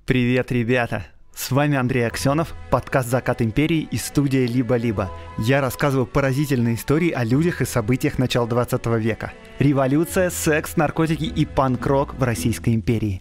Привет, ребята! С вами Андрей Аксенов, подкаст «Закат империи» и студия «Либо-либо». Я рассказываю поразительные истории о людях и событиях начала 20 века. Революция, секс, наркотики и панк-рок в Российской империи.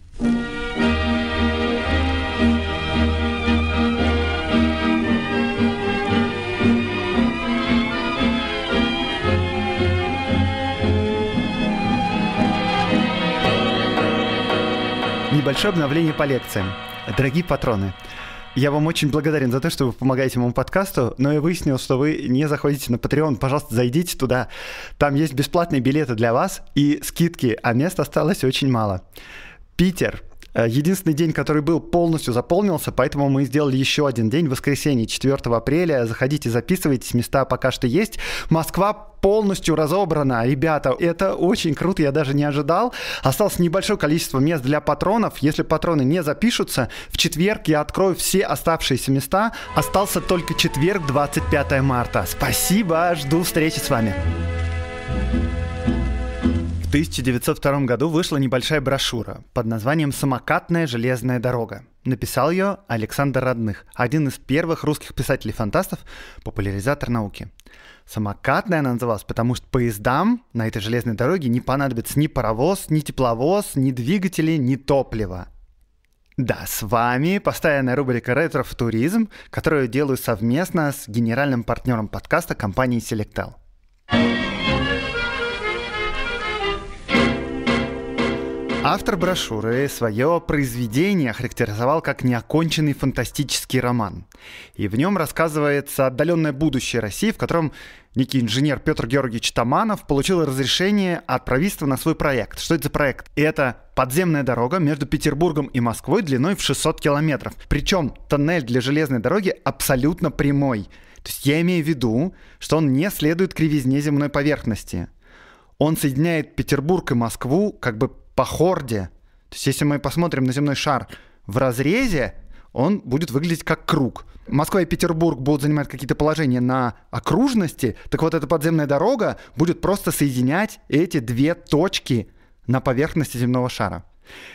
Небольшое обновление по лекциям. Дорогие патроны, я вам очень благодарен за то, что вы помогаете моему подкасту, но я выяснил, что вы не заходите на Patreon. Пожалуйста, зайдите туда. Там есть бесплатные билеты для вас и скидки, а мест осталось очень мало. Питер. Единственный день, который был, полностью заполнился, поэтому мы сделали еще один день, воскресенье, 4 апреля. Заходите, записывайтесь, места пока что есть. Москва полностью разобрана. Ребята, это очень круто, я даже не ожидал. Осталось небольшое количество мест для патронов. Если патроны не запишутся, в четверг я открою все оставшиеся места. Остался только четверг, 25 марта. Спасибо, жду встречи с вами. В 1902 году вышла небольшая брошюра под названием «Самокатная железная дорога». Написал ее Александр Родных, один из первых русских писателей-фантастов, популяризатор науки. Самокатная она называлась, потому что поездам на этой железной дороге не понадобится ни паровоз, ни тепловоз, ни двигатели, ни топливо. Да, с вами постоянная рубрика «Ретро-футуризм», которую я делаю совместно с генеральным партнером подкаста компанией Selectel. Автор брошюры свое произведение охарактеризовал как неоконченный фантастический роман. И в нем рассказывается отдаленное будущее России, в котором некий инженер Петр Георгиевич Таманов получил разрешение от правительства на свой проект. Что это за проект? Это подземная дорога между Петербургом и Москвой длиной в 600 километров. Причем тоннель для железной дороги абсолютно прямой. То есть я имею в виду, что он не следует кривизне земной поверхности. Он соединяет Петербург и Москву как бы по хорде. То есть если мы посмотрим на земной шар в разрезе, он будет выглядеть как круг. Москва и Петербург будут занимать какие-то положения на окружности, так вот эта подземная дорога будет просто соединять эти две точки на поверхности земного шара.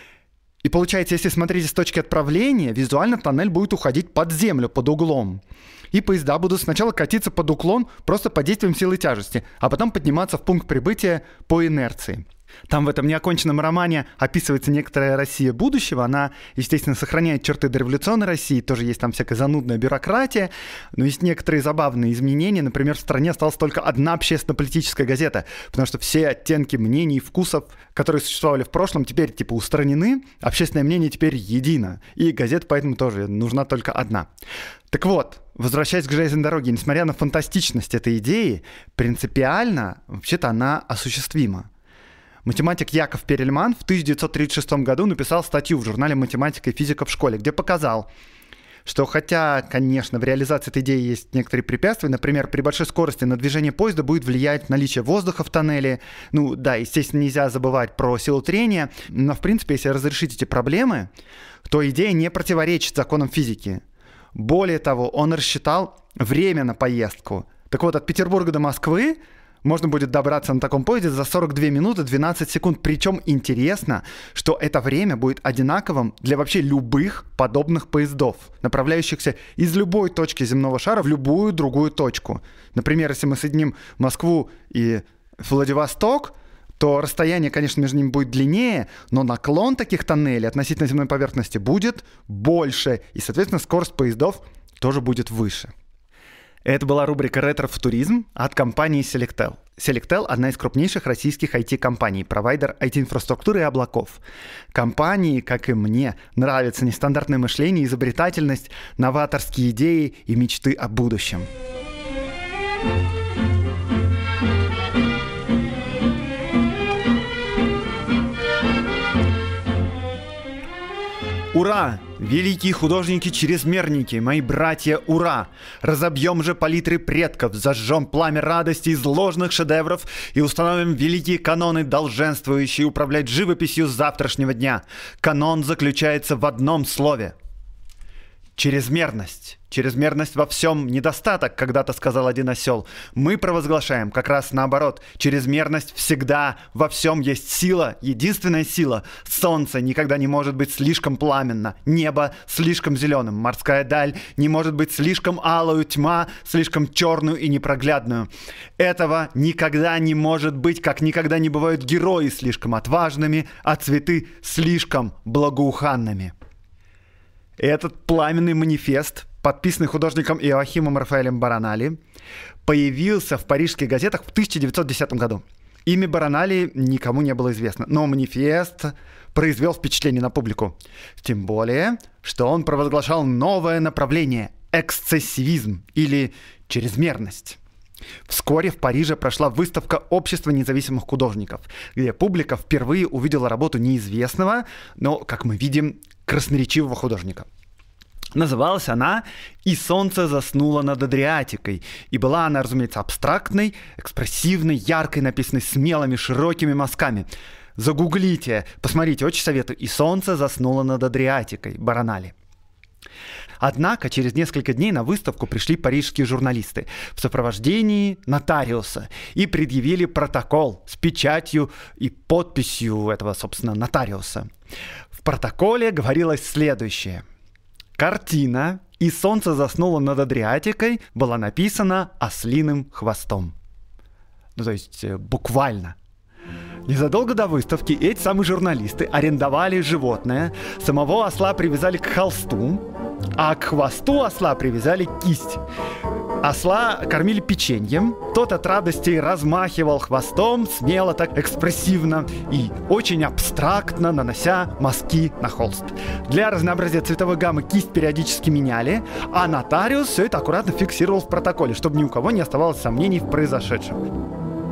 И получается, если смотреть с точки отправления, визуально тоннель будет уходить под землю, под углом. И поезда будут сначала катиться под уклон просто под действием силы тяжести, а потом подниматься в пункт прибытия по инерции. Там в этом неоконченном романе описывается некоторая Россия будущего. Она, естественно, сохраняет черты дореволюционной России. Тоже есть там всякая занудная бюрократия. Но есть некоторые забавные изменения. Например, в стране осталась только одна общественно-политическая газета. Потому что все оттенки мнений и вкусов, которые существовали в прошлом, теперь типа устранены. Общественное мнение теперь едино. И газета поэтому тоже нужна только одна. Так вот, возвращаясь к железной дороге, несмотря на фантастичность этой идеи, принципиально, вообще-то она осуществима. Математик Яков Перельман в 1936 году написал статью в журнале «Математика и физика в школе», где показал, что хотя, конечно, в реализации этой идеи есть некоторые препятствия, например, при большой скорости на движение поезда будет влиять наличие воздуха в тоннеле, ну да, естественно, нельзя забывать про силу трения, но, в принципе, если разрешить эти проблемы, то идея не противоречит законам физики. Более того, он рассчитал время на поездку. Так вот, от Петербурга до Москвы можно будет добраться на таком поезде за 42 минуты 12 секунд. Причем интересно, что это время будет одинаковым для вообще любых подобных поездов, направляющихся из любой точки земного шара в любую другую точку. Например, если мы соединим Москву и Владивосток, то расстояние, конечно, между ними будет длиннее, но наклон таких тоннелей относительно земной поверхности будет больше, и, соответственно, скорость поездов тоже будет выше. Это была рубрика «Ретро-футуризм» от компании Selectel. Selectel – одна из крупнейших российских IT-компаний, провайдер IT-инфраструктуры и облаков. Компании, как и мне, нравится нестандартное мышление, изобретательность, новаторские идеи и мечты о будущем. Ура! Великие художники-чрезмерники, мои братья, ура! Разобьем же палитры предков, зажжем пламя радости из ложных шедевров и установим великие каноны, долженствующие управлять живописью завтрашнего дня. Канон заключается в одном слове. Чрезмерность. Чрезмерность во всем недостаток, когда-то сказал один осел. Мы провозглашаем как раз наоборот. Чрезмерность всегда, во всем есть сила, единственная сила. Солнце никогда не может быть слишком пламенно, небо слишком зеленым, морская даль не может быть слишком алую, тьма слишком черную и непроглядную. Этого никогда не может быть, как никогда не бывают герои слишком отважными, а цветы слишком благоуханными. Этот пламенный манифест, подписанный художником Иоахимом Рафаэлем Баранали, появился в парижских газетах в 1910 году. Имя Баранали никому не было известно, но манифест произвел впечатление на публику. Тем более, что он провозглашал новое направление – эксцессивизм или чрезмерность. Вскоре в Париже прошла выставка Общества независимых художников, где публика впервые увидела работу неизвестного, но, как мы видим, красноречивого художника. Называлась она «И солнце заснуло над Адриатикой», и была она, разумеется, абстрактной, экспрессивной, яркой, написанной смелыми, широкими мазками. Загуглите, посмотрите, очень советую. «И солнце заснуло над Адриатикой» Баранали. Однако через несколько дней на выставку пришли парижские журналисты в сопровождении нотариуса и предъявили протокол с печатью и подписью этого, собственно, нотариуса. В протоколе говорилось следующее. Картина «И солнце заснуло над Адриатикой» была написана ослиным хвостом. Ну, то есть буквально. Незадолго до выставки эти самые журналисты арендовали животное, самого осла привязали к холсту, а к хвосту осла привязали кисть. Осла кормили печеньем, тот от радости размахивал хвостом, смело так экспрессивно и очень абстрактно нанося мазки на холст. Для разнообразия цветовой гаммы кисть периодически меняли, а нотариус все это аккуратно фиксировал в протоколе, чтобы ни у кого не оставалось сомнений в произошедшем.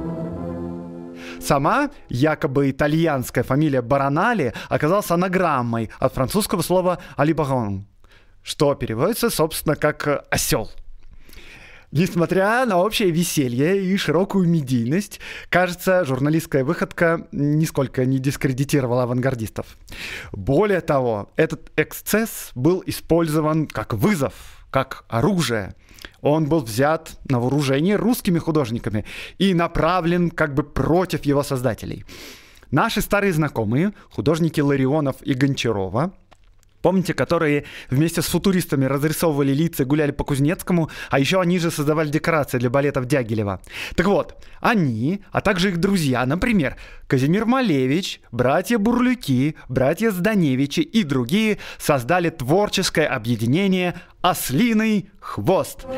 Сама якобы итальянская фамилия Баранали оказалась анаграммой от французского слова «алибарон», что переводится, собственно, как «осел». Несмотря на общее веселье и широкую медийность, кажется, журналистская выходка нисколько не дискредитировала авангардистов. Более того, этот эксцесс был использован как вызов, как оружие. Он был взят на вооружение русскими художниками и направлен как бы против его создателей. Наши старые знакомые, художники Ларионов и Гончарова, помните, которые вместе с футуристами разрисовывали лица и гуляли по Кузнецкому, а еще они же создавали декорации для балетов Дягилева. Так вот, они, а также их друзья, например, Казимир Малевич, братья Бурлюки, братья Зданевичи и другие создали творческое объединение «Ослиный хвост».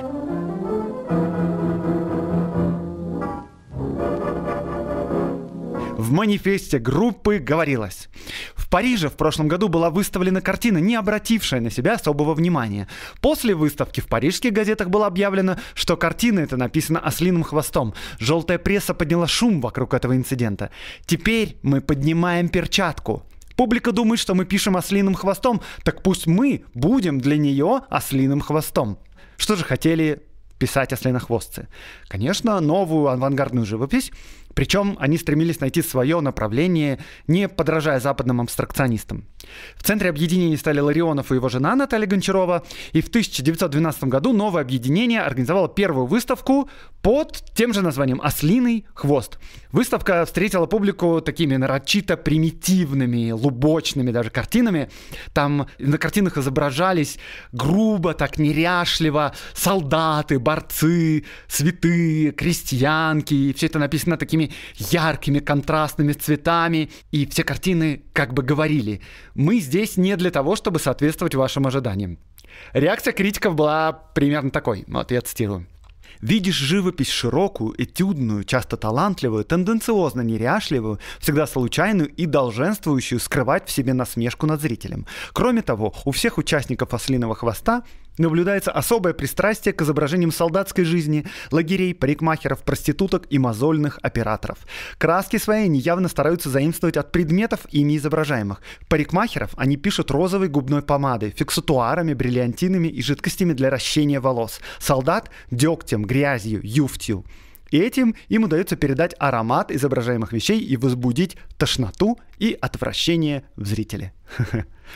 В манифесте группы говорилось: в Париже в прошлом году была выставлена картина, не обратившая на себя особого внимания. После выставки в парижских газетах было объявлено, что картина эта написана ослиным хвостом. Желтая пресса подняла шум вокруг этого инцидента. Теперь мы поднимаем перчатку. Публика думает, что мы пишем ослиным хвостом, так пусть мы будем для нее ослиным хвостом. Что же хотели писать ослинохвостцы? Конечно, новую авангардную живопись. Причем они стремились найти свое направление, не подражая западным абстракционистам. В центре объединения стали Ларионов и его жена Наталья Гончарова. И в 1912 году новое объединение организовало первую выставку под тем же названием «Ослиный хвост». Выставка встретила публику такими нарочито примитивными, лубочными даже картинами. Там на картинах изображались грубо, так неряшливо солдаты, борцы, святые, крестьянки. И все это написано такими яркими контрастными цветами. И все картины как бы говорили: мы здесь не для того, чтобы соответствовать вашим ожиданиям. Реакция критиков была примерно такой. Вот я цитирую. Видишь живопись широкую, этюдную, часто талантливую, тенденциозно неряшливую, всегда случайную и долженствующую скрывать в себе насмешку над зрителем. Кроме того, у всех участников «Ослиного хвоста» наблюдается особое пристрастие к изображениям солдатской жизни, лагерей, парикмахеров, проституток и мозольных операторов. Краски свои они явно стараются заимствовать от предметов, ими изображаемых. Парикмахеров они пишут розовой губной помадой, фиксатуарами, бриллиантинами и жидкостями для ращения волос. Солдат – дегтем, грязью, юфтью. И этим им удается передать аромат изображаемых вещей и возбудить тошноту и отвращение в зрителе.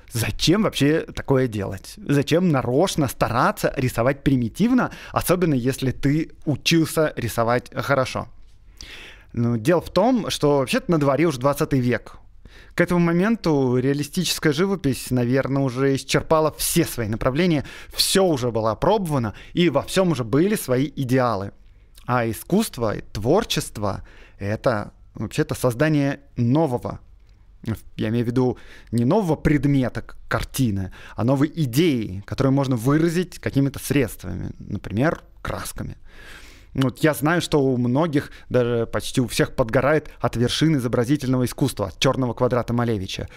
Зачем вообще такое делать? Зачем нарочно стараться рисовать примитивно, особенно если ты учился рисовать хорошо? Ну, дело в том, что вообще-то на дворе уже 20 век. К этому моменту реалистическая живопись, наверное, уже исчерпала все свои направления, все уже было опробовано, и во всем уже были свои идеалы. А искусство, творчество — это вообще-то создание нового. Я имею в виду не нового предмета, картины, а новой идеи, которую можно выразить какими-то средствами, например, красками. Вот я знаю, что у многих, даже почти у всех, подгорает от вершин изобразительного искусства, от «Черного квадрата» Малевича.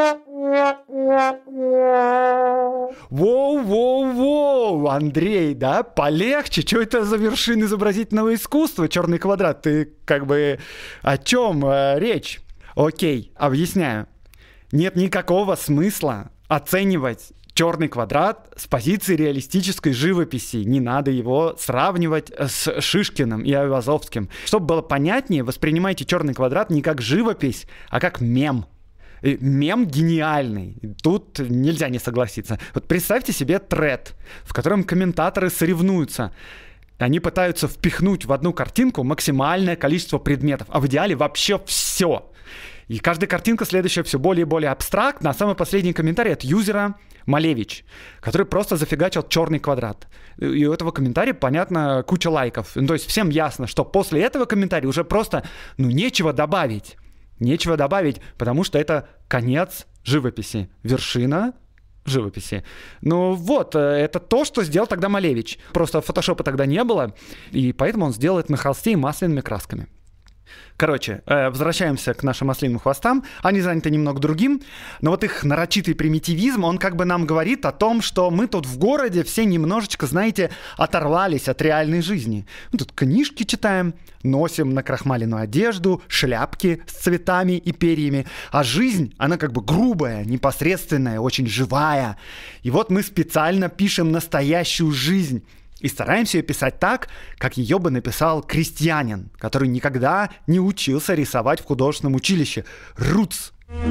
Воу, Андрей, да? Полегче, что это за вершины изобразительного искусства, «Черный квадрат»? Ты как бы о чем речь? Окей, объясняю. Нет никакого смысла оценивать «Черный квадрат» с позиции реалистической живописи. Не надо его сравнивать с Шишкиным и Айвазовским. Чтобы было понятнее, воспринимайте «Черный квадрат» не как живопись, а как мем. И мем гениальный. Тут нельзя не согласиться. Вот представьте себе тред, в котором комментаторы соревнуются. Они пытаются впихнуть в одну картинку максимальное количество предметов, а в идеале вообще все. И каждая картинка следующая все более и более абстрактна. А самый последний комментарий от юзера Малевич, который просто зафигачил «Черный квадрат». И у этого комментария, понятно, куча лайков. Ну, то есть всем ясно, что после этого комментария уже просто нечего добавить. Нечего добавить, потому что это конец живописи, вершина живописи. Ну вот, это то, что сделал тогда Малевич. Просто фотошопа тогда не было, и поэтому он сделал это на холсте и масляными красками. Короче, возвращаемся к нашим ослиным хвостам. Они заняты немного другим, но вот их нарочитый примитивизм, он как бы нам говорит о том, что мы тут в городе все немножечко, знаете, оторвались от реальной жизни. Мы тут книжки читаем, носим накрахмаленную одежду, шляпки с цветами и перьями, а жизнь, она как бы грубая, непосредственная, очень живая. И вот мы специально пишем настоящую жизнь. И стараемся ее писать так, как ее бы написал крестьянин, который никогда не учился рисовать в художественном училище. Руц!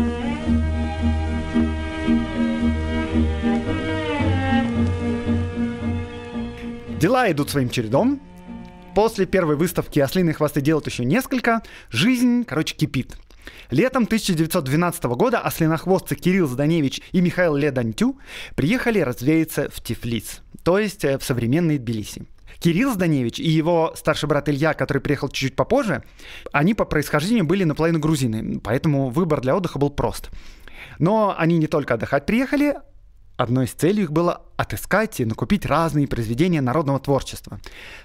Дела идут своим чередом. После первой выставки «Ослиные хвосты» делают еще несколько. Жизнь, кипит. Летом 1912 года ослинохвостцы Кирилл Зданевич и Михаил Ледантю приехали развеяться в Тифлис, то есть в современный Тбилиси. Кирилл Зданевич и его старший брат Илья, который приехал чуть-чуть попозже, они по происхождению были наполовину грузины, поэтому выбор для отдыха был прост. Но они не только отдыхать приехали, одной из целей их было отыскать и накупить разные произведения народного творчества.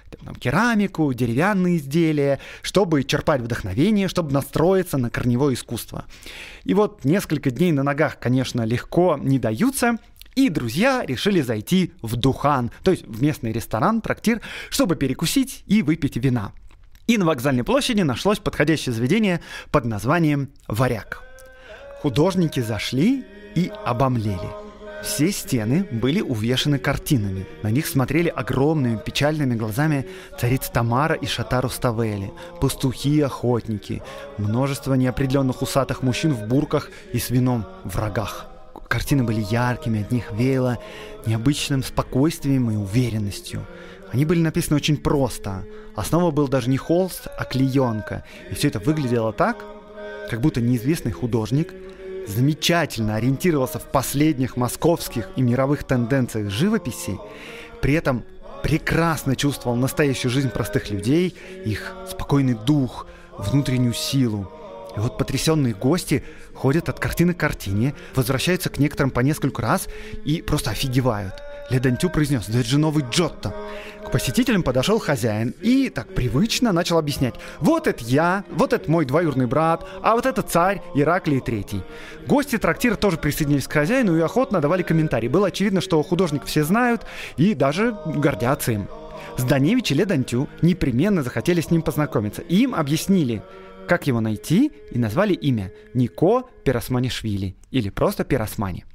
Керамику, деревянные изделия, чтобы черпать вдохновение, чтобы настроиться на корневое искусство. И вот несколько дней на ногах, конечно, легко не даются, и друзья решили зайти в Духан, то есть в местный ресторан, трактир, чтобы перекусить и выпить вина. И на вокзальной площади нашлось подходящее заведение под названием «Варяг». Художники зашли и обомлели. Все стены были увешаны картинами. На них смотрели огромными печальными глазами царица Тамара и шата Руставели, пастухи и охотники, множество неопределенных усатых мужчин в бурках и с вином в рогах. Картины были яркими, от них веяло необычным спокойствием и уверенностью. Они были написаны очень просто. Основа был даже не холст, а клеенка. И все это выглядело так, как будто неизвестный художник замечательно ориентировался в последних московских и мировых тенденциях живописи, при этом прекрасно чувствовал настоящую жизнь простых людей, их спокойный дух, внутреннюю силу. И вот потрясенные гости ходят от картины к картине, возвращаются к некоторым по нескольку раз и просто офигевают. Ледантю произнес: «Да это же новый Джотто». К посетителям подошел хозяин и так привычно начал объяснять: «Вот это я, вот это мой двоюродный брат, а вот это царь Ираклий III». Гости трактира тоже присоединились к хозяину и охотно давали комментарии. Было очевидно, что художник все знают и даже гордятся им. Зданевич и Ледантю непременно захотели с ним познакомиться. И им объяснили, как его найти, и назвали имя Нико Пиросманишвили, или просто Пиросмани.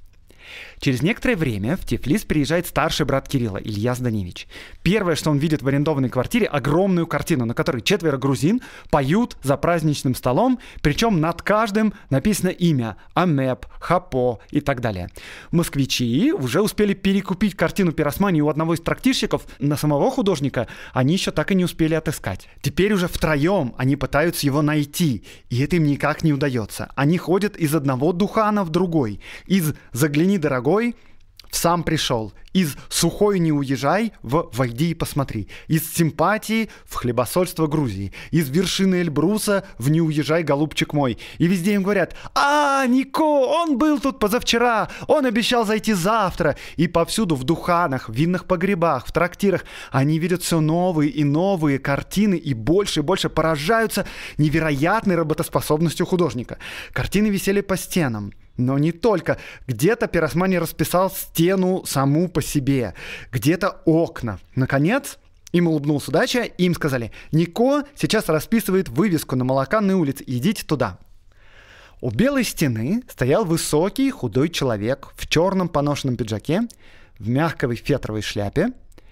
Через некоторое время в Тифлис приезжает старший брат Кирилла, Илья Зданевич. Первое, что он видит в арендованной квартире, огромную картину, на которой 4 грузин поют за праздничным столом, причем над каждым написано имя – Амеп, Хапо и так далее. Москвичи уже успели перекупить картину Пиросмани у одного из трактирщиков, на самого художника они еще так и не успели отыскать. Теперь уже втроем они пытаются его найти, и это им никак не удается. Они ходят из одного духана в другой, из «Загляни, дорогой» в «Сам пришел», из «Сухой не уезжай» в «Войди и посмотри», из «Симпатии» в «Хлебосольство Грузии», из «Вершины Эльбруса» в «Не уезжай, голубчик мой». И везде им говорят: Нико, он был тут позавчера, он обещал зайти завтра. И повсюду в духанах, в винных погребах, в трактирах они видят все новые и новые картины и больше поражаются невероятной работоспособностью художника. Картины висели по стенам. Но не только. Где-то Пиросмани расписал стену саму по себе, где-то окна. Наконец, им улыбнулась удача, и им сказали: Нико сейчас расписывает вывеску на Молоканной улице, идите туда. У белой стены стоял высокий худой человек в черном поношенном пиджаке, в мягкой фетровой шляпе,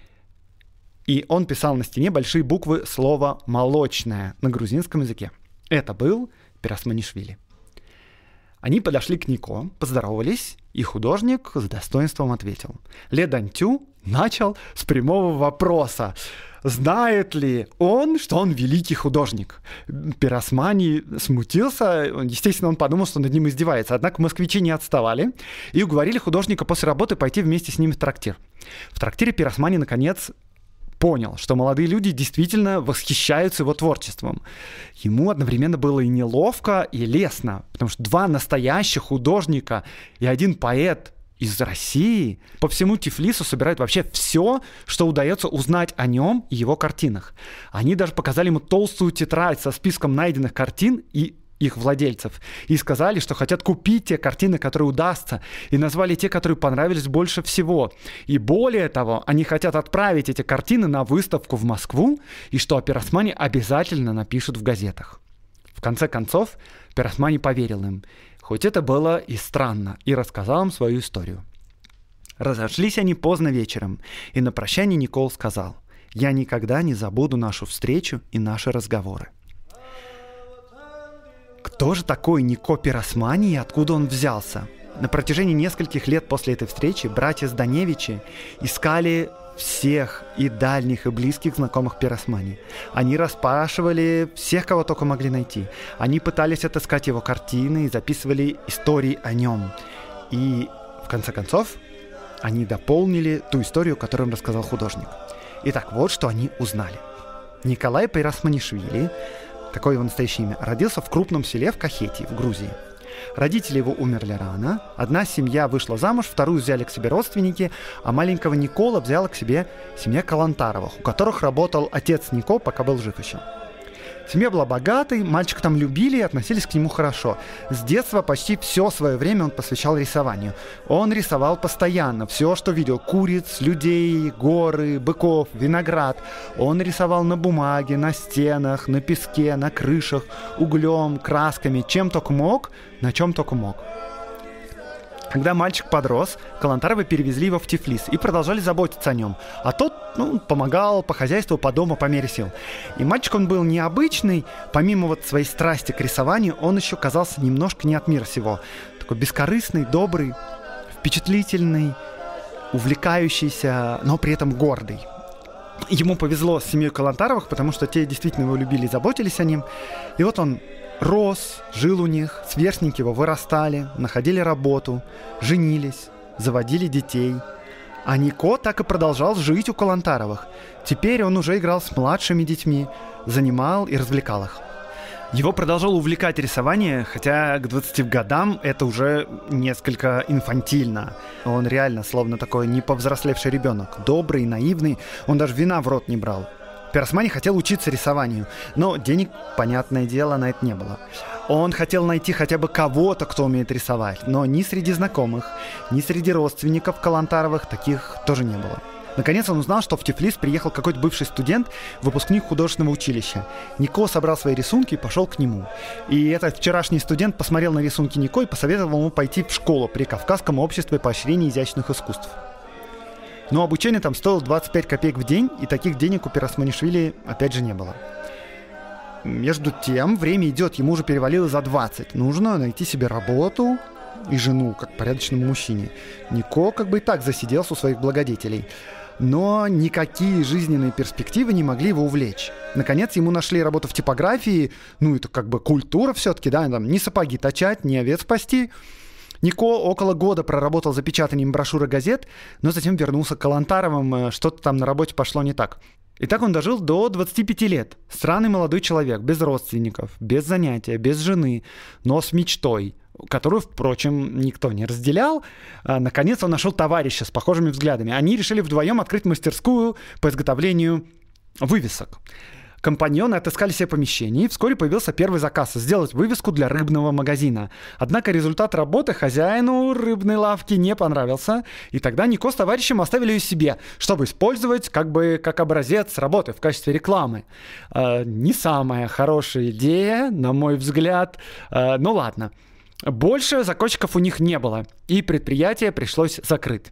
и он писал на стене большие буквы слова «молочное» на грузинском языке. Это был Пиросманишвили. Они подошли к Нико, поздоровались, и художник с достоинством ответил. Ле Дантю начал с прямого вопроса: знает ли он, что он великий художник? Пиросмани смутился, естественно, он подумал, что над ним издевается. Однако москвичи не отставали и уговорили художника после работы пойти вместе с ними в трактир. В трактире Пиросмани, наконец, понял, что молодые люди действительно восхищаются его творчеством. Ему одновременно было и неловко, и лестно, потому что 2 настоящих художника и 1 поэт из России по всему Тифлису собирают вообще все, что удается узнать о нем и его картинах. Они даже показали ему толстую тетрадь со списком найденных картин и их владельцев, и сказали, что хотят купить те картины, которые удастся, и назвали те, которые понравились больше всего. И более того, они хотят отправить эти картины на выставку в Москву, и что о Пиросмани обязательно напишут в газетах. В конце концов, Пиросмани поверил им, хоть это было и странно, и рассказал им свою историю. Разошлись они поздно вечером, и на прощание Никол сказал: «Я никогда не забуду нашу встречу и наши разговоры». Кто же такой Нико Пиросмани и откуда он взялся? На протяжении нескольких лет после этой встречи братья Зданевичи искали всех и дальних, и близких знакомых Пиросмани. Они расспрашивали всех, кого только могли найти. Они пытались отыскать его картины и записывали истории о нем. И, в конце концов, они дополнили ту историю, которую им рассказал художник. Итак, вот что они узнали. Николай Пиросманишвили, такое его настоящее имя, родился в крупном селе в Кахетии, в Грузии. Родители его умерли рано. Одна семья вышла замуж, вторую взяли к себе родственники, а маленького Никола взяла к себе семья Калантаровых, у которых работал отец Нико, пока был жив еще. Семья была богатой, мальчика там любили и относились к нему хорошо. С детства почти все свое время он посвящал рисованию. Он рисовал постоянно, все, что видел: куриц, людей, горы, быков, виноград. Он рисовал на бумаге, на стенах, на песке, на крышах, углем, красками, чем только мог, на чем только мог. Когда мальчик подрос, Калантаровы перевезли его в Тифлис и продолжали заботиться о нем. А тот, помогал по хозяйству, по дому, по мере сил. И мальчик он был необычный. Помимо вот своей страсти к рисованию, он еще казался немножко не от мира сего. Такой бескорыстный, добрый, впечатлительный, увлекающийся, но при этом гордый. Ему повезло с семьей Калантаровых, потому что те действительно его любили и заботились о нем. И вот он рос, жил у них, сверстники его вырастали, находили работу, женились, заводили детей. А Нико так и продолжал жить у Калантаровых. Теперь он уже играл с младшими детьми, занимал и развлекал их. Его продолжало увлекать рисование, хотя к 20 годам это уже несколько инфантильно. Он реально словно такой неповзрослевший ребенок, добрый, наивный, он даже вина в рот не брал. Пиросмани хотел учиться рисованию, но денег, понятное дело, на это не было. Он хотел найти хотя бы кого-то, кто умеет рисовать, но ни среди знакомых, ни среди родственников Калантаровых таких тоже не было. Наконец он узнал, что в Тифлис приехал какой-то бывший студент, выпускник художественного училища. Нико собрал свои рисунки и пошел к нему. И этот вчерашний студент посмотрел на рисунки Нико и посоветовал ему пойти в школу при Кавказском обществе поощрения изящных искусств. Но обучение там стоило 25 копеек в день, и таких денег у Пиросманишвили опять же не было. Между тем, время идет, ему уже перевалило за 20. Нужно найти себе работу и жену, как порядочному мужчине. Нико как бы и так засиделся у своих благодетелей. Но никакие жизненные перспективы не могли его увлечь. Наконец ему нашли работу в типографии. Ну, это как бы культура все-таки, да, там не сапоги точать, не овец пасти. Нико около года проработал за печатанием брошюр и газет, но затем вернулся к Калантаровым, что-то там на работе пошло не так. И так он дожил до 25 лет. Странный молодой человек, без родственников, без занятия, без жены, но с мечтой, которую, впрочем, никто не разделял. Наконец он нашел товарища с похожими взглядами. Они решили вдвоем открыть мастерскую по изготовлению вывесок. Компаньоны отыскали себе помещение, и вскоре появился первый заказ – сделать вывеску для рыбного магазина. Однако результат работы хозяину рыбной лавки не понравился, и тогда Нико с товарищем оставили ее себе, чтобы использовать как образец работы в качестве рекламы. Не самая хорошая идея, на мой взгляд, ну ладно. Больше закончиков у них не было, и предприятие пришлось закрыть.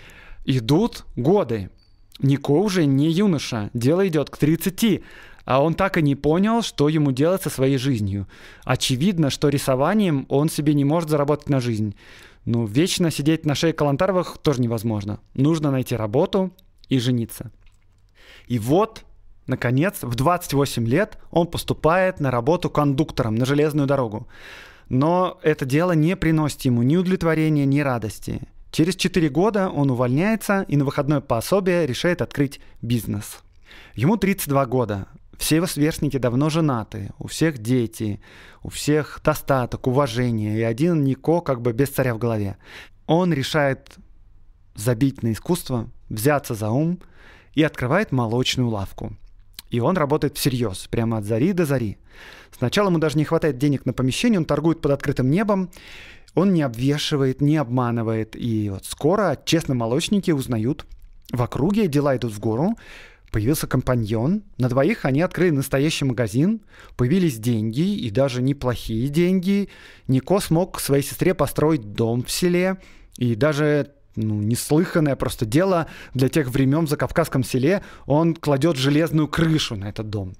Идут годы. Нико уже не юноша, дело идет к 30, а он так и не понял, что ему делать со своей жизнью. Очевидно, что рисованием он себе не может заработать на жизнь. Но вечно сидеть на шее Калантаровых тоже невозможно. Нужно найти работу и жениться. И вот, наконец, в 28 лет он поступает на работу кондуктором на железную дорогу. Но это дело не приносит ему ни удовлетворения, ни радости. Через 4 года он увольняется и на выходное пособие решает открыть бизнес. Ему 32 года. Все его сверстники давно женаты, у всех дети, у всех достаток, уважение, и один Нико как бы без царя в голове. Он решает забить на искусство, взяться за ум и открывает молочную лавку. И он работает всерьез, прямо от зари до зари. Сначала ему даже не хватает денег на помещение, он торгует под открытым небом, он не обвешивает, не обманывает. И вот скоро честные молочники узнают, в округе дела идут в гору. Появился компаньон, на двоих они открыли настоящий магазин, появились деньги, и даже неплохие деньги. Нико смог своей сестре построить дом в селе, и даже неслыханное просто дело для тех времен в закавказском селе, он кладет железную крышу на этот дом.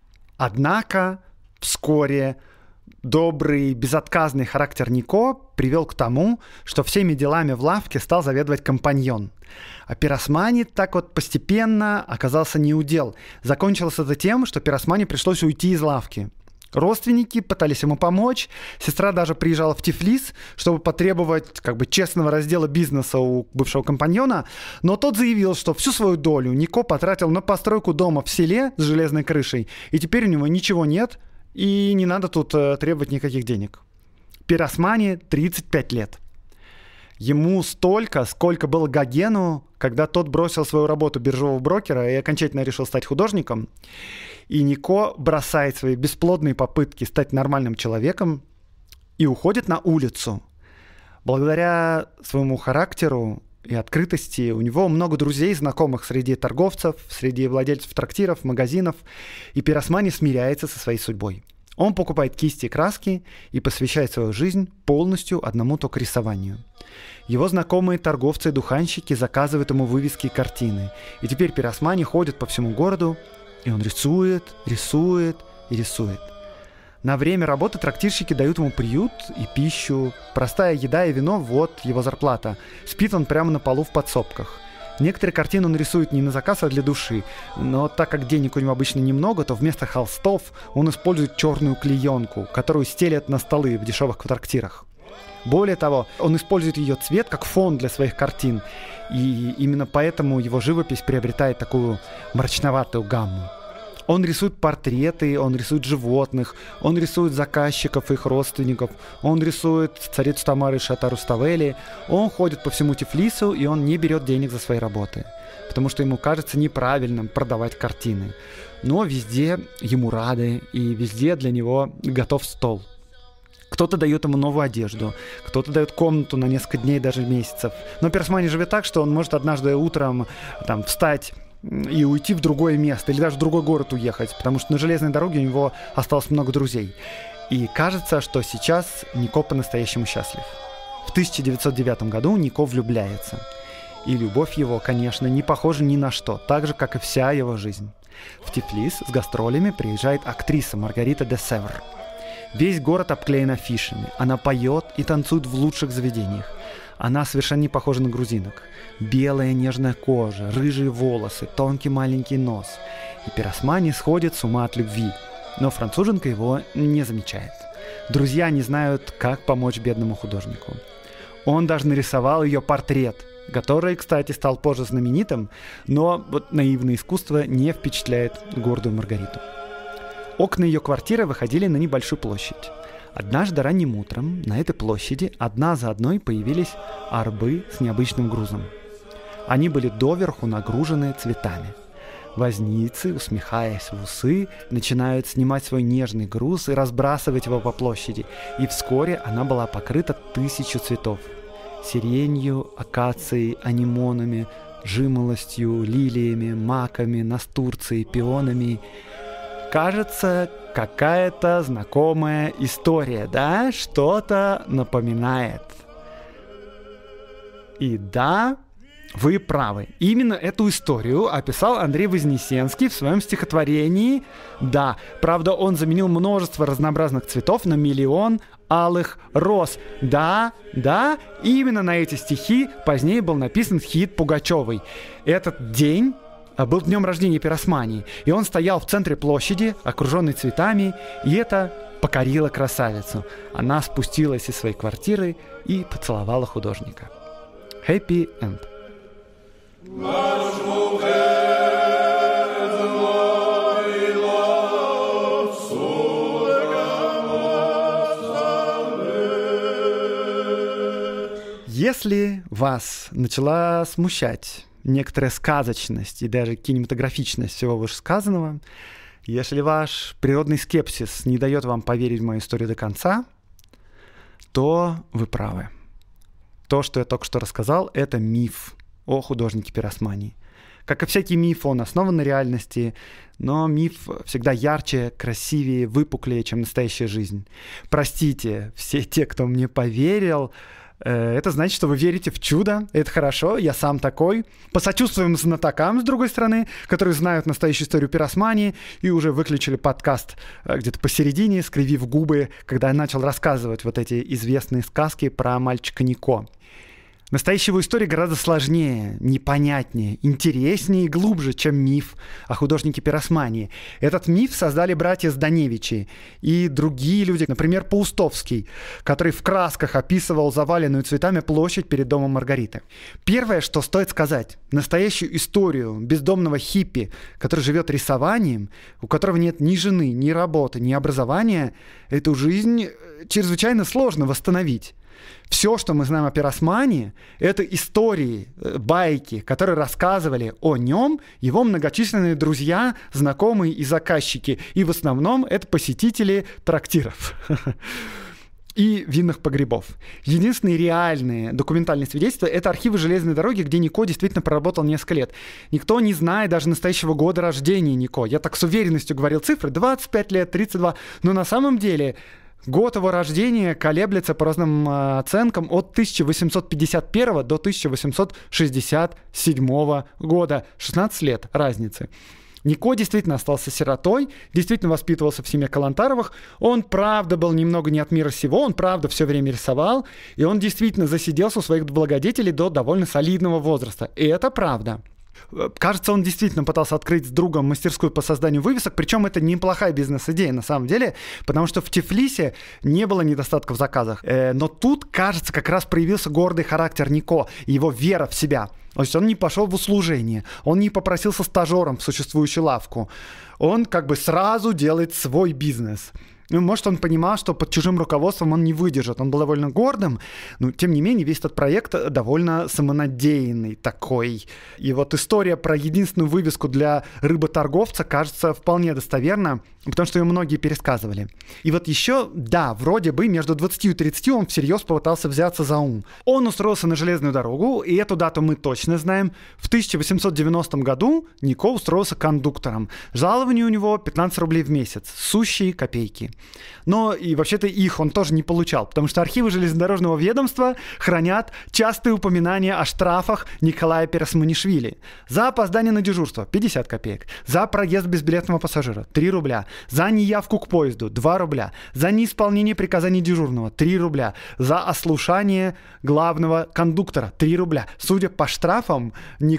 Однако вскоре добрый, безотказный характер Нико привел к тому, что всеми делами в лавке стал заведовать компаньон. А Пиросмани так вот постепенно оказался неудел. Закончилось это тем, что Пиросмани пришлось уйти из лавки. Родственники пытались ему помочь, сестра даже приезжала в Тифлис, чтобы потребовать честного раздела бизнеса у бывшего компаньона, но тот заявил, что всю свою долю Нико потратил на постройку дома в селе с железной крышей, и теперь у него ничего нет, и не надо тут требовать никаких денег. Пиросмани 35 лет. Ему столько, сколько было Гогену, когда тот бросил свою работу биржевого брокера и окончательно решил стать художником. И Нико бросает свои бесплодные попытки стать нормальным человеком и уходит на улицу. Благодаря своему характеру и открытости у него много друзей, знакомых среди торговцев, среди владельцев трактиров, магазинов, и Пиросмани смиряется со своей судьбой. Он покупает кисти и краски и посвящает свою жизнь полностью одному только рисованию. Его знакомые торговцы и духанщики заказывают ему вывески и картины. И теперь Пиросмани ходит по всему городу, и он рисует, рисует и рисует. На время работы трактирщики дают ему приют и пищу. Простая еда и вино – вот его зарплата. Спит он прямо на полу в подсобках. Некоторые картины он рисует не на заказ, а для души. Но так как денег у него обычно немного, то вместо холстов он использует черную клеенку, которую стелят на столы в дешевых трактирах. Более того, он использует ее цвет как фон для своих картин. И именно поэтому его живопись приобретает такую мрачноватую гамму. Он рисует портреты, он рисует животных, он рисует заказчиков и их родственников, он рисует царицу Тамару и Шата Руставели, он ходит по всему Тифлису, и он не берет денег за свои работы, потому что ему кажется неправильным продавать картины. Но везде ему рады, и везде для него готов стол. Кто-то дает ему новую одежду, кто-то дает комнату на несколько дней, даже месяцев. Но пиросмани живет так, что он может однажды утром встать и уйти в другое место, или даже в другой город уехать, потому что на железной дороге у него осталось много друзей. И кажется, что сейчас Нико по-настоящему счастлив. В 1909 году Нико влюбляется. И любовь его, конечно, не похожа ни на что, так же, как и вся его жизнь. В Тифлис с гастролями приезжает актриса Маргарита де Севр. Весь город обклеен афишами. Она поет и танцует в лучших заведениях. Она совершенно не похожа на грузинок. Белая нежная кожа, рыжие волосы, тонкий маленький нос. И пиросмани сходит с ума от любви. Но француженка его не замечает. Друзья не знают, как помочь бедному художнику. Он даже нарисовал ее портрет, который, кстати, стал позже знаменитым, но наивное искусство не впечатляет гордую Маргариту. Окна ее квартиры выходили на небольшую площадь. Однажды ранним утром на этой площади одна за одной появились арбы с необычным грузом. Они были доверху нагружены цветами. Возницы, усмехаясь в усы, начинают снимать свой нежный груз и разбрасывать его по площади. И вскоре она была покрыта 1000 цветов. Сиренью, акацией, анимонами, жимолостью, лилиями, маками, настурцией, пионами. Кажется, какая-то знакомая история, да? Что-то напоминает. И да, вы правы. Именно эту историю описал Андрей Вознесенский в своем стихотворении. Да, правда, он заменил множество разнообразных цветов на 1 000 000 алых роз. Да, именно на эти стихи позднее был написан хит Пугачевой. Этот день был днем рождения пиросмании, и он стоял в центре площади, окруженный цветами, и это покорило красавицу. Она спустилась из своей квартиры и поцеловала художника. Happy End. Если вас начала смущать некоторая сказочность и даже кинематографичность всего вышесказанного, если ваш природный скепсис не дает вам поверить в мою историю до конца, то вы правы. То, что я только что рассказал, это миф о художнике пиросмании. Как и всякий миф, он основан на реальности, но миф всегда ярче, красивее, выпуклее, чем настоящая жизнь. Простите, все те, кто мне поверил, это значит, что вы верите в чудо, это хорошо, я сам такой. Посочувствуем знатокам, с другой стороны, которые знают настоящую историю пиросмании и уже выключили подкаст где-то посередине, скривив губы, когда я начал рассказывать вот эти известные сказки про мальчика Нико. Настоящая его история гораздо сложнее, непонятнее, интереснее и глубже, чем миф о художнике пиросмании. Этот миф создали братья Зданевичи и другие люди, например, Паустовский, который в красках описывал заваленную цветами площадь перед домом Маргариты. Первое, что стоит сказать, настоящую историю бездомного хиппи, который живет рисованием, у которого нет ни жены, ни работы, ни образования, эту жизнь чрезвычайно сложно восстановить. Все, что мы знаем о пиросмании, это истории, байки, которые рассказывали о нем его многочисленные друзья, знакомые и заказчики. И в основном это посетители трактиров и винных погребов. Единственные реальные документальные свидетельства — это архивы железной дороги, где Нико действительно проработал несколько лет. Никто не знает даже настоящего года рождения Нико. Я так с уверенностью говорил цифры: 25 лет, 32. Но на самом деле год его рождения колеблется по разным оценкам от 1851 до 1867 года. 16 лет разницы. Нико действительно остался сиротой, действительно воспитывался в семье Калантаровых. Он, правда, был немного не от мира сего, он, правда, все время рисовал, и он действительно засиделся у своих благодетелей до довольно солидного возраста. И это правда. Кажется, он действительно пытался открыть с другом мастерскую по созданию вывесок, причем это неплохая бизнес-идея на самом деле, потому что в Тифлисе не было недостатка в заказах. Но тут, кажется, как раз проявился гордый характер Нико, его вера в себя. То есть он не пошел в услужение, он не попросился стажером в существующую лавку. Он как бы сразу делает свой бизнес. Ну, может, он понимал, что под чужим руководством он не выдержит. Он был довольно гордым, но, тем не менее, весь этот проект довольно самонадеянный такой. И вот история про единственную вывеску для рыботорговца кажется вполне достоверна. потому что ее многие пересказывали. И вот еще, да, вроде бы между 20 и 30 он всерьез попытался взяться за ум. Он устроился на железную дорогу, и эту дату мы точно знаем. В 1890 году Нико устроился кондуктором. Жалование у него 15 рублей в месяц, сущие копейки. Но и вообще-то их он тоже не получал, потому что архивы железнодорожного ведомства хранят частые упоминания о штрафах Николая Пиросманишвили. За опоздание на дежурство 50 копеек, за проезд безбилетного пассажира 3 рубля, за неявку к поезду 2 рубля, за неисполнение приказаний дежурного 3 рубля, за ослушание главного кондуктора 3 рубля. Судя по штрафам,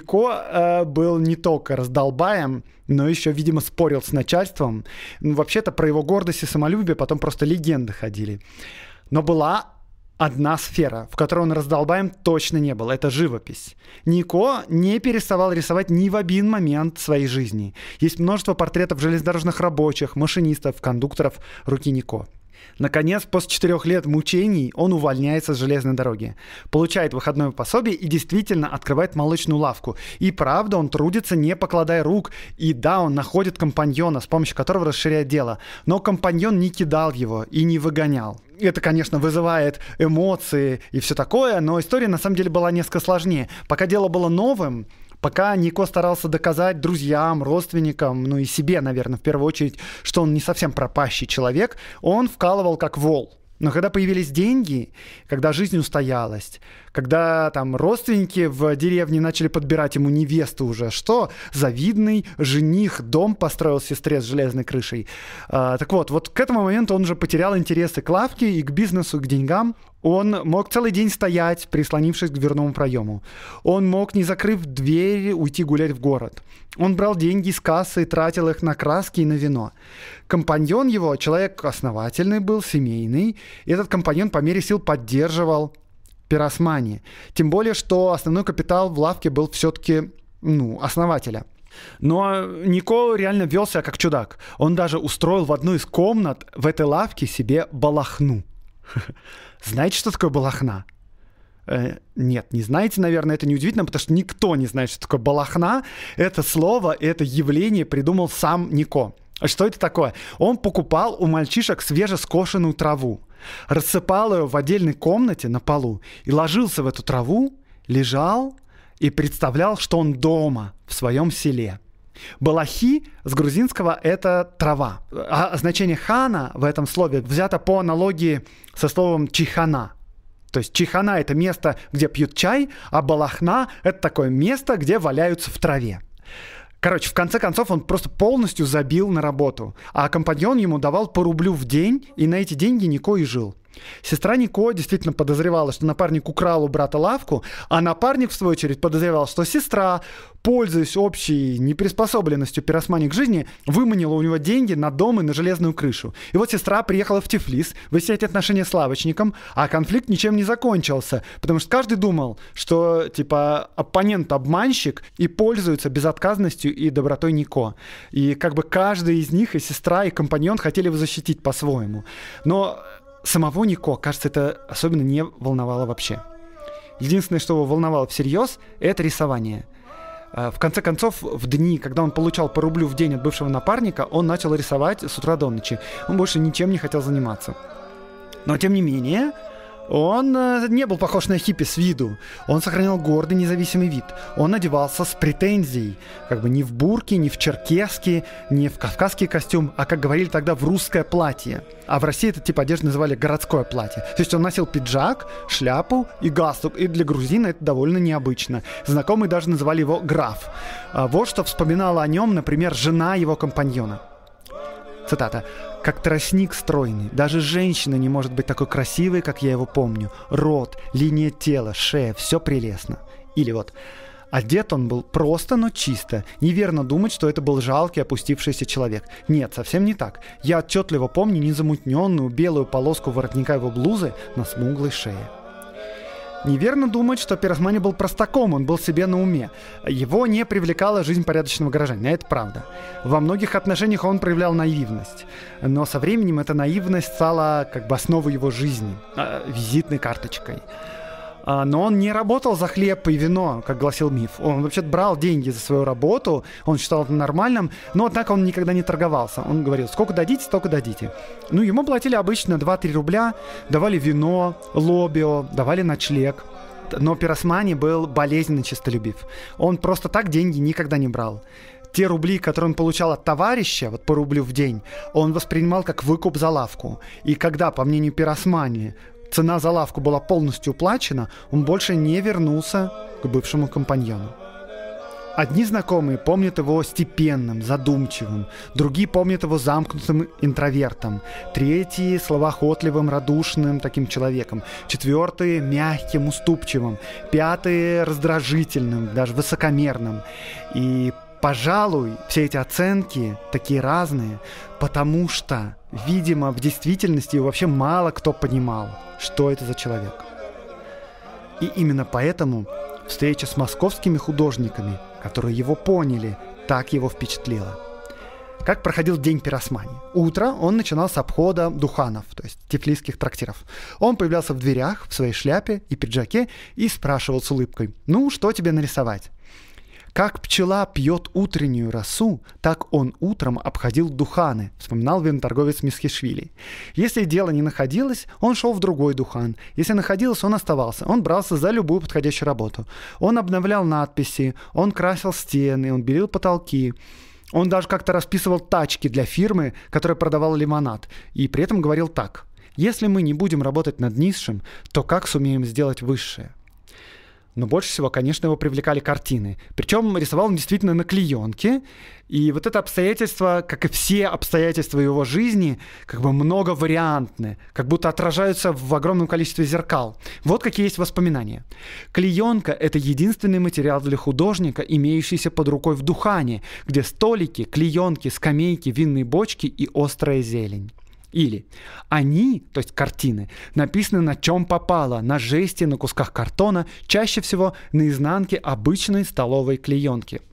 Нико был не только раздолбаем, но еще, видимо, спорил с начальством. Вообще-то про его гордость и самолюбие потом просто легенды ходили. Но была одна сфера, в которой он раздолбаем точно не был. Это живопись. Нико не переставал рисовать ни в один момент своей жизни. Есть множество портретов железнодорожных рабочих, машинистов, кондукторов руки Нико. Наконец, после 4 лет мучений он увольняется с железной дороги, получает выходное пособие и действительно открывает молочную лавку. И правда, он трудится, не покладая рук. И да, он находит компаньона, с помощью которого расширяет дело. Но компаньон не кидал его и не выгонял. Это, конечно, вызывает эмоции и все такое, но история на самом деле была несколько сложнее. Пока дело было новым, пока Нико старался доказать друзьям, родственникам, ну и себе, наверное, в первую очередь, что он не совсем пропащий человек, он вкалывал как вол. Но когда появились деньги, когда жизнь устоялась, когда там родственники в деревне начали подбирать ему невесту уже, что завидный жених дом построил сестре с железной крышей. Так вот к этому моменту он уже потерял интересы к лавке и к бизнесу, и к деньгам. Он мог целый день стоять, прислонившись к дверному проему. Он мог, не закрыв дверь, уйти гулять в город. Он брал деньги из кассы и тратил их на краски и на вино. Компаньон его, человек основательный был, семейный. И этот компаньон по мере сил поддерживал Пиросмани. Тем более, что основной капитал в лавке был все-таки, основателя. Но Нико реально вел себя как чудак. Он даже устроил в одну из комнат в этой лавке себе балахну. Знаете, что такое балахна? Нет, не знаете, наверное, это неудивительно, потому что никто не знает, что такое балахна. Это слово, это явление придумал сам Нико. А что это такое? Он покупал у мальчишек свежескошенную траву, рассыпал ее в отдельной комнате на полу и ложился в эту траву, лежал и представлял, что он дома, в своем селе. Балахи с грузинского — это трава. А значение хана в этом слове взято по аналогии со словом чихана. То есть чихана — это место, где пьют чай, а балахна — это такое место, где валяются в траве. Короче, в конце концов, он просто полностью забил на работу. А компаньон ему давал по рублю в день, и на эти деньги Нико и жил. Сестра Нико действительно подозревала, что напарник украл у брата лавку, а напарник, в свою очередь, подозревал, что сестра, пользуясь общей неприспособленностью Пиросмани к жизни, выманила у него деньги на дом и на железную крышу. И вот сестра приехала в Тифлис выяснять отношения с лавочником, а конфликт ничем не закончился, потому что каждый думал, что, оппонент обманщик и пользуется безотказностью и добротой Нико. И каждый из них, и сестра, и компаньон, хотели его защитить по-своему. Но самого Нико, кажется, это особенно не волновало вообще. Единственное, что его волновало всерьез, это рисование. В конце концов, в дни, когда он получал по рублю в день от бывшего напарника, он начал рисовать с утра до ночи. Он больше ничем не хотел заниматься. Но, тем не менее, он не был похож на хиппи с виду. Он сохранял гордый независимый вид. Он одевался с претензией. Не в бурке, не в черкеске, не в кавказский костюм, а, как говорили тогда, в русское платье. А в России этот тип одежды называли городское платье. То есть он носил пиджак, шляпу и галстук. И для грузина это довольно необычно. Знакомые даже называли его граф. Вот что вспоминала о нем, например, жена его компаньона. Цитата. «Как тростник стройный. Даже женщина не может быть такой красивой, как я его помню. Рот, линия тела, шея, все прелестно». Или одет он был просто, но чисто. Неверно думать, что это был жалкий, опустившийся человек. Нет, совсем не так. Я отчетливо помню незамутненную белую полоску воротника его блузы на смуглой шее. Неверно думать, что Пиросмани был простаком, он был себе на уме. Его не привлекала жизнь порядочного горожанина, это правда. Во многих отношениях он проявлял наивность. Но со временем эта наивность стала основой его жизни, визитной карточкой. Но он не работал за хлеб и вино, как гласил миф. Он вообще брал деньги за свою работу, он считал это нормальным, но однако он никогда не торговался. Он говорил: сколько дадите, столько дадите. Ну, ему платили обычно 2-3 рубля, давали вино, лобио, давали ночлег. Но Пиросмани был болезненно честолюбив. Он просто так деньги никогда не брал. Те рубли, которые он получал от товарища, вот по рублю в день, он воспринимал как выкуп за лавку. И когда, по мнению Пиросмани, цена за лавку была полностью уплачена, он больше не вернулся к бывшему компаньону. Одни знакомые помнят его степенным, задумчивым, другие помнят его замкнутым интровертом, третьи — словоохотливым, радушным таким человеком, четвертые — мягким, уступчивым, пятые — раздражительным, даже высокомерным. И, пожалуй, все эти оценки такие разные, потому что, видимо, в действительности вообще мало кто понимал, что это за человек. И именно поэтому встреча с московскими художниками, которые его поняли, так его впечатлила. Как проходил день Пиросмани? Утро он начинал с обхода духанов, то есть тифлисских трактиров. Он появлялся в дверях в своей шляпе и пиджаке и спрашивал с улыбкой: «Ну, что тебе нарисовать?» «Как пчела пьет утреннюю росу, так он утром обходил духаны», вспоминал виноторговец Мисхишвили. Если дело не находилось, он шел в другой духан. Если находилось, он оставался. Он брался за любую подходящую работу. Он обновлял надписи, он красил стены, он белил потолки. Он даже как-то расписывал тачки для фирмы, которая продавала лимонад. И при этом говорил так: «Если мы не будем работать над низшим, то как сумеем сделать высшее?» Но больше всего, конечно, его привлекали картины. Причем рисовал он действительно на клеенке. И вот это обстоятельство, как и все обстоятельства его жизни, как бы многовариантны, как будто отражаются в огромном количестве зеркал. Вот какие есть воспоминания. Клеенка — это единственный материал для художника, имеющийся под рукой в духане, где столики, клеенки, скамейки, винные бочки и острая зелень. Или они, то есть картины, написаны на чем попало, на жести, на кусках картона, чаще всего на изнанке обычной столовой клеенки.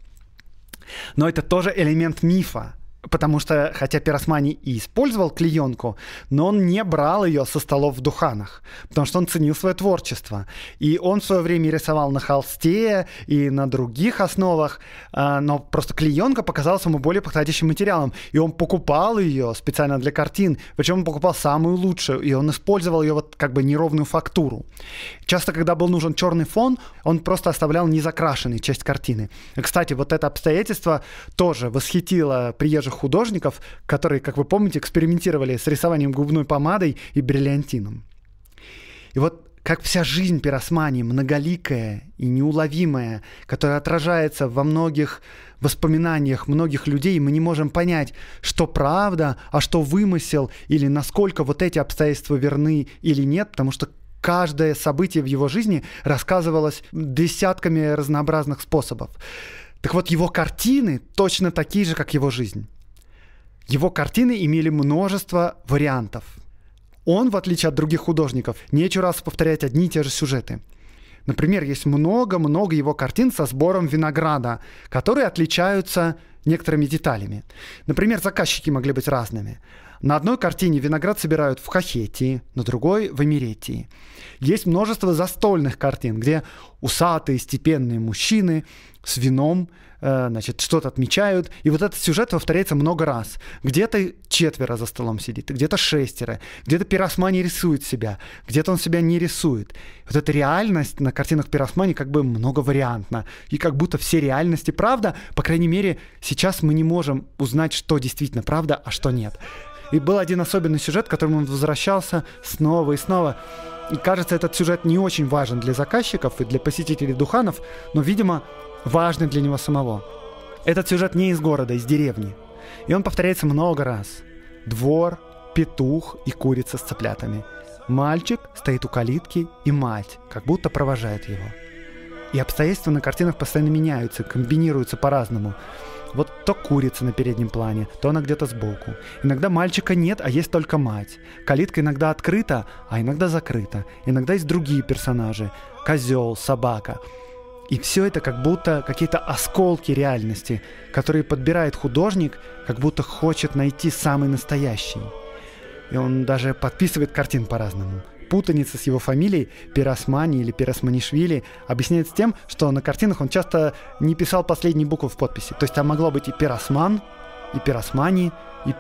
Но это тоже элемент мифа, потому что, хотя Пиросмани и использовал клеенку, но он не брал ее со столов в духанах, потому что он ценил свое творчество. И он в свое время рисовал на холсте и на других основах, но просто клеенка показалась ему более подходящим материалом. И он покупал ее специально для картин, причем он покупал самую лучшую, и он использовал ее вот как бы неровную фактуру. Часто, когда был нужен черный фон, он просто оставлял незакрашенной часть картины. И, кстати, вот это обстоятельство тоже восхитило приезжих художников, которые, как вы помните, экспериментировали с рисованием губной помадой и бриллиантином. И вот как вся жизнь Пиросмани, многоликая и неуловимая, которая отражается во многих воспоминаниях многих людей, мы не можем понять, что правда, а что вымысел, или насколько вот эти обстоятельства верны или нет, потому что каждое событие в его жизни рассказывалось десятками разнообразных способов. Так вот, его картины точно такие же, как его жизнь. Его картины имели множество вариантов. Он, в отличие от других художников, не чурался раз повторять одни и те же сюжеты. Например, есть много-много его картин со сбором винограда, которые отличаются некоторыми деталями. Например, заказчики могли быть разными. На одной картине виноград собирают в Кахетии, на другой — в Имеретии. Есть множество застольных картин, где усатые степенные мужчины с вином что-то отмечают. И вот этот сюжет повторяется много раз. Где-то 4 за столом сидит, где-то 6, где-то Пиросмани рисует себя, где-то он себя не рисует. Вот эта реальность на картинах Пиросмани как бы многовариантна. И как будто все реальности правда. По крайней мере, сейчас мы не можем узнать, что действительно правда, а что нет. И был один особенный сюжет, к которому он возвращался снова и снова. И кажется, этот сюжет не очень важен для заказчиков и для посетителей духанов, но, видимо, важный для него самого. Этот сюжет не из города, из деревни. И он повторяется много раз. Двор, петух и курица с цыплятами. Мальчик стоит у калитки, и мать как будто провожает его. И обстоятельства на картинах постоянно меняются, комбинируются по-разному. Вот то курица на переднем плане, то она где-то сбоку. Иногда мальчика нет, а есть только мать. Калитка иногда открыта, а иногда закрыта. Иногда есть другие персонажи. Козел, собака. И все это как будто какие-то осколки реальности, которые подбирает художник, как будто хочет найти самый настоящий. И он даже подписывает картин по-разному. путаница с его фамилией Пиросмани или Пиросманишвили объясняется тем, что на картинах он часто не писал последние буквы в подписи. То есть там могло быть и Пиросман, и Пиросмани, и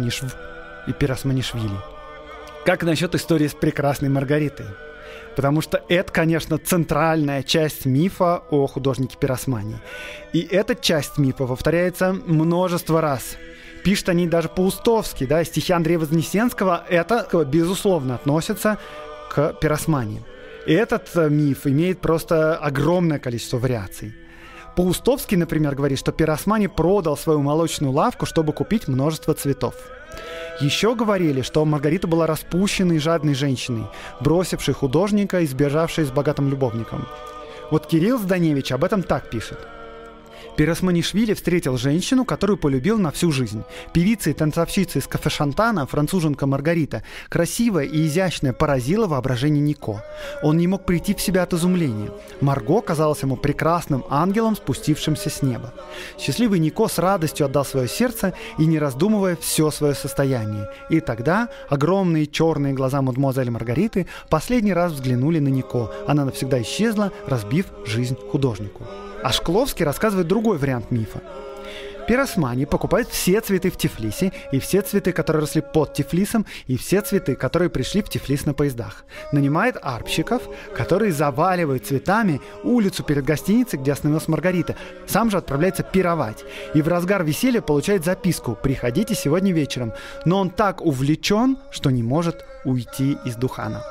и Пиросманишвили. Как насчет истории с прекрасной Маргаритой? Потому что это, конечно, центральная часть мифа о художнике Пиросмани. И эта часть мифа повторяется множество раз. Пишут они даже Паустовский, да, стихи Андрея Вознесенского, это, безусловно, относится к Пиросмани. И этот миф имеет просто огромное количество вариаций. Паустовский, например, говорит, что Пиросмани продал свою молочную лавку, чтобы купить множество цветов. Еще говорили, что Маргарита была распущенной и жадной женщиной, бросившей художника и сбежавшей с богатым любовником. Вот Кирилл Зданевич об этом так пишет. Пиросманишвили встретил женщину, которую полюбил на всю жизнь. Певица и танцовщица из кафе Шантана, француженка Маргарита, красивая и изящная, поразила воображение Нико. Он не мог прийти в себя от изумления. Марго казалась ему прекрасным ангелом, спустившимся с неба. Счастливый Нико с радостью отдал свое сердце и, не раздумывая, все свое состояние. И тогда огромные черные глаза мадемуазель Маргариты последний раз взглянули на Нико. Она навсегда исчезла, разбив жизнь художнику. А Шкловский рассказывает другой вариант мифа. Пиросмани покупает все цветы в Тифлисе, и все цветы, которые росли под Тифлисом, и все цветы, которые пришли в Тифлис на поездах. Нанимает арбщиков, которые заваливают цветами улицу перед гостиницей, где остановилась Маргарита. Сам же отправляется пировать. И в разгар веселья получает записку: «Приходите сегодня вечером». Но он так увлечен, что не может уйти из Духана.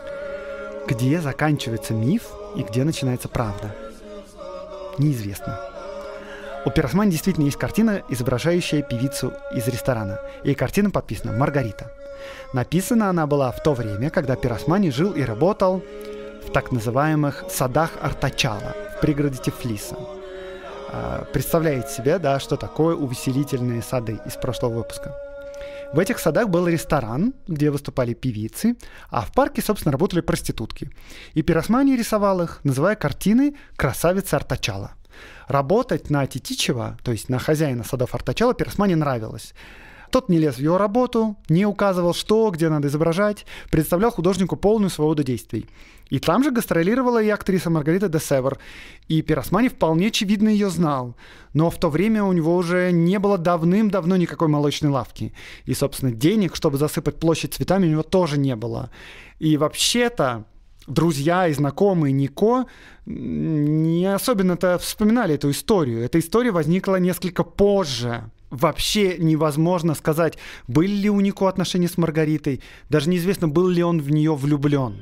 Где заканчивается миф и где начинается правда? Неизвестно. У Пиросмани действительно есть картина, изображающая певицу из ресторана. И картина подписана «Маргарита». Написана она была в то время, когда Пиросмани жил и работал в так называемых садах Артачала, в пригороде Тифлиса. Представляете себе, да, что такое увеселительные сады из прошлого выпуска? В этих садах был ресторан, где выступали певицы, а в парке, собственно, работали проститутки. И Пиросмани рисовал их, называя картины «Красавица Артачала». Работать на Титичева, то есть на хозяина садов Артачала, Пиросмани нравилось. Тот не лез в его работу, не указывал, что, где надо изображать, представлял художнику полную свободу действий. И там же гастролировала и актриса Маргарита де Север, и Пиросмани вполне очевидно ее знал. Но в то время у него уже не было давным-давно никакой молочной лавки. И, собственно, денег, чтобы засыпать площадь цветами, у него тоже не было. И вообще-то друзья и знакомые Нико не особенно-то вспоминали эту историю. Эта история возникла несколько позже. Вообще невозможно сказать, были ли у Нико отношения с Маргаритой. Даже неизвестно, был ли он в нее влюблен.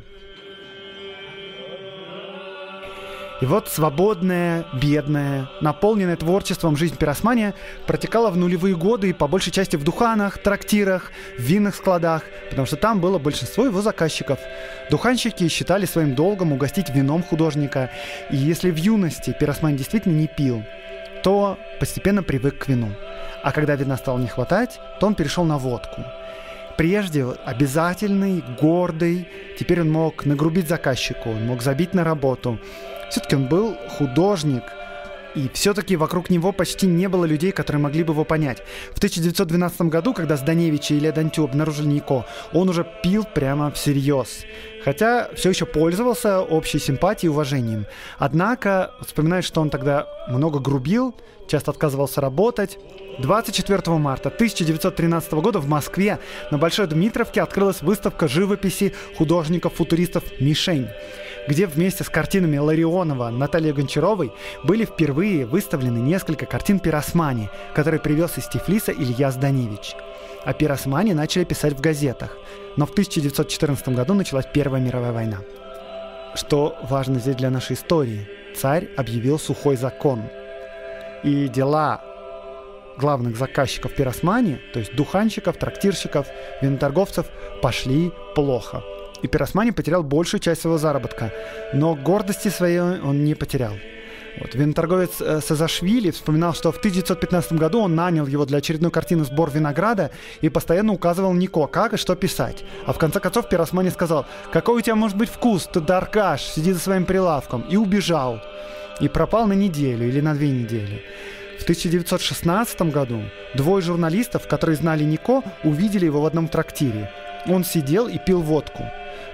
И вот свободная, бедная, наполненная творчеством жизнь Пиросмани протекала в нулевые годы и по большей части в духанах, трактирах, в винных складах, потому что там было большинство его заказчиков. Духанщики считали своим долгом угостить вином художника, и если в юности Пиросмани действительно не пил, то постепенно привык к вину. А когда вина стало не хватать, то он перешел на водку. Прежде обязательный, гордый, теперь он мог нагрубить заказчику, он мог забить на работу. Все-таки он был художник, и все-таки вокруг него почти не было людей, которые могли бы его понять. В 1912 году, когда Зданевич и Илья Дантю обнаружили Нико, он уже пил прямо всерьез. Хотя все еще пользовался общей симпатией и уважением. Однако, вспоминает, что он тогда много грубил, часто отказывался работать. 24 марта 1913 года в Москве на Большой Дмитровке открылась выставка живописи художников-футуристов «Мишень», где вместе с картинами Ларионова, Натальи Гончаровой были впервые выставлены несколько картин Пиросмани, которые привез из Тифлиса Илья Зданевич. О Пиросмани начали писать в газетах, но в 1914 году началась Первая мировая война. Что важно здесь для нашей истории? Царь объявил сухой закон. И дела главных заказчиков Пиросмани, то есть духанщиков, трактирщиков, виноторговцев, пошли плохо. И Пиросмани потерял большую часть своего заработка, но гордости своей он не потерял. Вот. Виноторговец Сазашвили вспоминал, что в 1915 году он нанял его для очередной картины «Сбор винограда» и постоянно указывал Нико, как и что писать. А в конце концов Пиросмани сказал: «Какой у тебя может быть вкус, ты даркаш, сиди за своим прилавком», и убежал. И пропал на неделю или на 2 недели. В 1916 году 2 журналистов, которые знали Нико, увидели его в одном трактире. Он сидел и пил водку.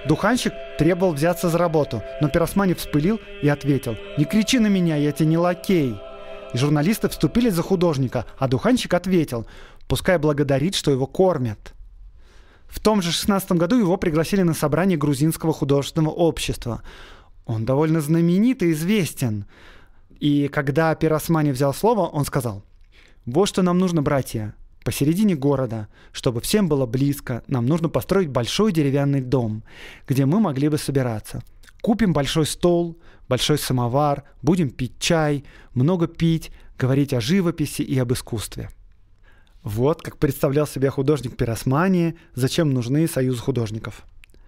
Духанщик требовал взяться за работу, но Пиросмани вспылил и ответил: «Не кричи на меня, я тебе не лакей». И журналисты вступились за художника, а духанщик ответил: «Пускай благодарит, что его кормят». В том же 16 году его пригласили на собрание Грузинского художественного общества. Он довольно знаменит и известен. И когда Пиросмани взял слово, он сказал: «Вот что нам нужно, братья. Посередине города, чтобы всем было близко, нам нужно построить большой деревянный дом, где мы могли бы собираться. Купим большой стол, большой самовар, будем пить чай, много пить, говорить о живописи и об искусстве». Вот как представлял себе художник Пиросмани, зачем нужны союзы художников.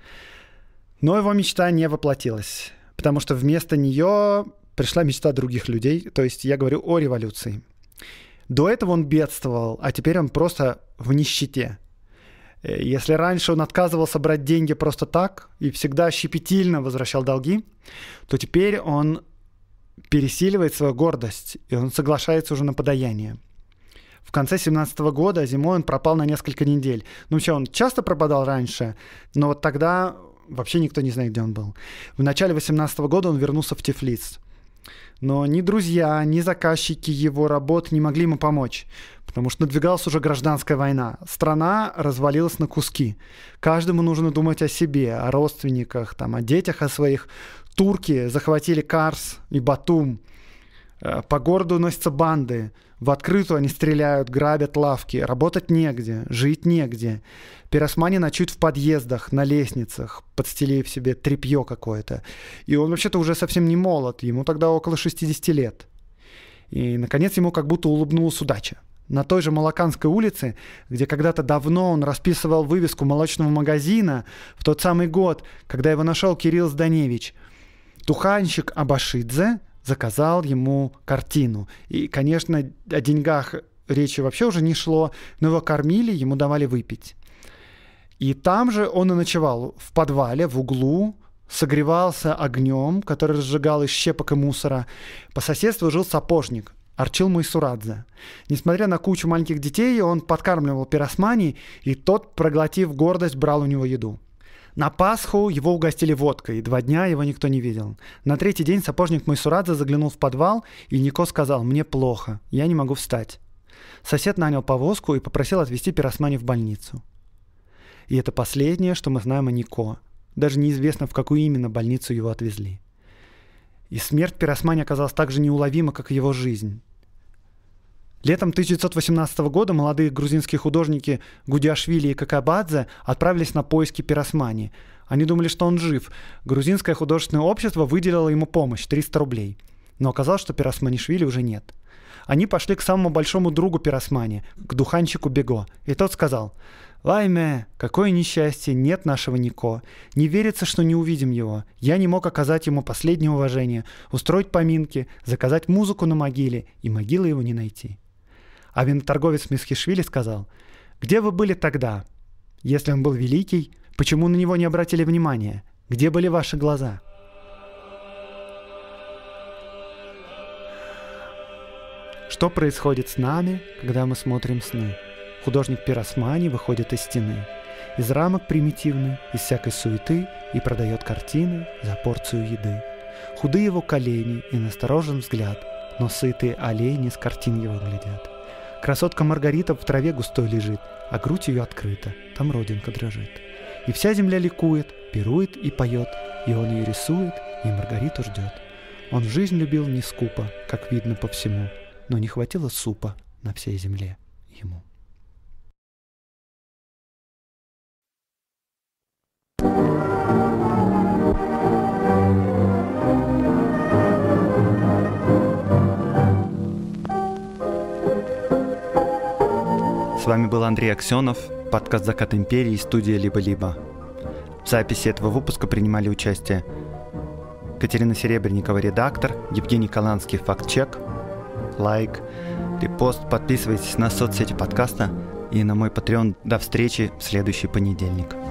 Но его мечта не воплотилась, потому что вместо нее пришла мечта других людей, то есть я говорю о революции. До этого он бедствовал, а теперь он просто в нищете. Если раньше он отказывался брать деньги просто так и всегда щепетильно возвращал долги, то теперь он пересиливает свою гордость, и он соглашается уже на подаяние. В конце 17 года зимой он пропал на несколько недель. Ну вообще, он часто пропадал раньше, но вот тогда вообще никто не знает, где он был. В начале 18 года он вернулся в Тифлис. Но ни друзья, ни заказчики его работ не могли ему помочь, потому что надвигалась уже гражданская война. Страна развалилась на куски. Каждому нужно думать о себе, о родственниках, там, о детях, о своих. Турки захватили Карс и Батум. По городу носятся банды. В открытую они стреляют, грабят лавки. Работать негде, жить негде. Пиросмани ночуют в подъездах, на лестницах, подстелив себе тряпье какое-то. И он вообще-то уже совсем не молод, ему тогда около 60 лет. И, наконец, ему как будто улыбнулась удача. На той же Малаканской улице, где когда-то давно он расписывал вывеску молочного магазина, в тот самый год, когда его нашел Кирилл Зданевич, туханщик Абашидзе заказал ему картину. И, конечно, о деньгах речи вообще уже не шло, но его кормили, ему давали выпить. И там же он и ночевал, в подвале, в углу, согревался огнем, который разжигал из щепок и мусора. По соседству жил сапожник Арчил Майсурадзе. Несмотря на кучу маленьких детей, он подкармливал Пиросмани, и тот, проглотив гордость, брал у него еду. На Пасху его угостили водкой, и 2 дня его никто не видел. На 3-й день сапожник Майсурадзе заглянул в подвал, и Нико сказал: «Мне плохо, я не могу встать». Сосед нанял повозку и попросил отвезти Пиросмани в больницу. И это последнее, что мы знаем о Нико. Даже неизвестно, в какую именно больницу его отвезли. И смерть Пиросмани оказалась так же неуловима, как и его жизнь. Летом 1918 года молодые грузинские художники Гудиашвили и Какабадзе отправились на поиски Пиросмани. Они думали, что он жив. Грузинское художественное общество выделило ему помощь — 300 рублей. Но оказалось, что Пиросманишвили уже нет. Они пошли к самому большому другу Пиросмани, к духанщику Бего. И тот сказал: «Вайме, какое несчастье, нет нашего Нико. Не верится, что не увидим его. Я не мог оказать ему последнее уважение, устроить поминки, заказать музыку на могиле, и могилы его не найти». А виноторговец Мисхишвили сказал: «Где вы были тогда? Если он был великий, почему на него не обратили внимания? Где были ваши глаза?» Что происходит с нами, когда мы смотрим сны? Художник Пиросмани выходит из стены, из рамок примитивной, из всякой суеты, и продает картины за порцию еды. Худы его колени и насторожен взгляд, но сытые олени с картин его глядят. Красотка Маргарита в траве густой лежит, а грудь ее открыта, там родинка дрожит. И вся земля ликует, пирует и поет, и он ее рисует, и Маргариту ждет. Он жизнь любил не скупо, как видно по всему, но не хватило супа на всей земле ему. С вами был Андрей Аксенов, подкаст «Закат империи», студия «Либо-либо». В записи этого выпуска принимали участие Катерина Серебренникова, редактор, Евгений Каланский, факт-чек, лайк, репост, подписывайтесь на соцсети подкаста и на мой Patreon. До встречи в следующий понедельник.